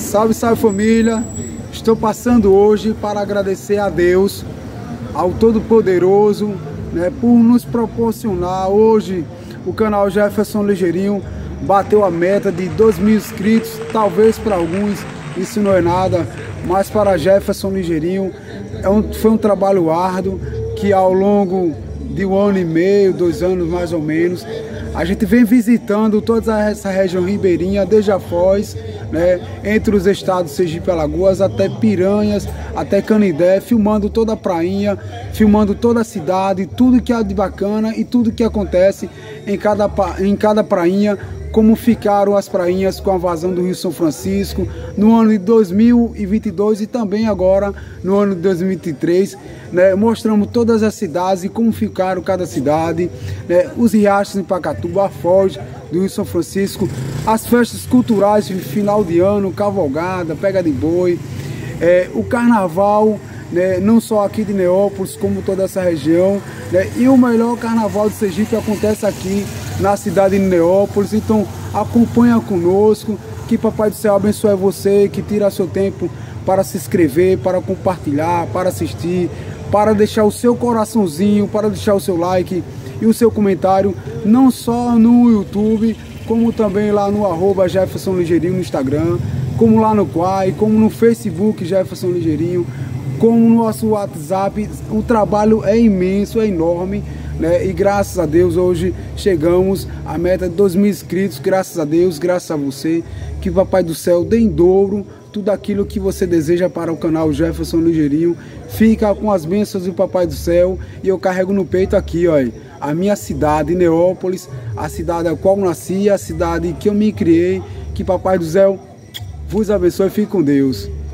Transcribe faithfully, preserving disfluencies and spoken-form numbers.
Salve, salve família! Estou passando hoje para agradecer a Deus, ao Todo-Poderoso, né, por nos proporcionar. Hoje o canal Jefferson Ligeirinho bateu a meta de dois mil inscritos. Talvez para alguns isso não é nada, mas para Jefferson Ligeirinho é um, foi um trabalho árduo que ao longo de um ano e meio, dois anos mais ou menos, a gente vem visitando toda essa região ribeirinha, desde a Foz, né, entre os estados Sergipe e Alagoas, até Piranhas, até Canindé, filmando toda a prainha, filmando toda a cidade, tudo que há de bacana e tudo que acontece em cada, em cada prainha, como ficaram as prainhas com a vazão do Rio São Francisco no ano de dois mil e vinte e dois e também agora no ano de dois mil e vinte e três, né? Mostramos todas as cidades e como ficaram cada cidade, né? Os riachos em Pacatuba, a Foz do Rio São Francisco, as festas culturais de final de ano, cavalgada, pega de boi, é, o carnaval, né, não só aqui de Neópolis, como toda essa região, né, e o melhor carnaval de Sergipe acontece aqui na cidade de Neópolis. Então acompanha conosco, que Papai do Céu abençoe você, que tira seu tempo para se inscrever, para compartilhar, para assistir, para deixar o seu coraçãozinho, para deixar o seu like e o seu comentário, não só no YouTube, como também lá no arroba Jefferson Ligeirinho no Instagram, como lá no Quai, como no Facebook Jefferson Ligeirinho, como no nosso WhatsApp. O trabalho é imenso, é enorme, né? E graças a Deus hoje chegamos à meta de dois mil inscritos, graças a Deus, graças a você, que Papai do Céu dê em dobro tudo aquilo que você deseja para o canal Jefferson Ligeirinho. Fica com as bênçãos do Papai do Céu e eu carrego no peito aqui, ó, a minha cidade, Neópolis, a cidade a qual nasci, a cidade que eu me criei. Que Papai do Céu vos abençoe e fique com Deus.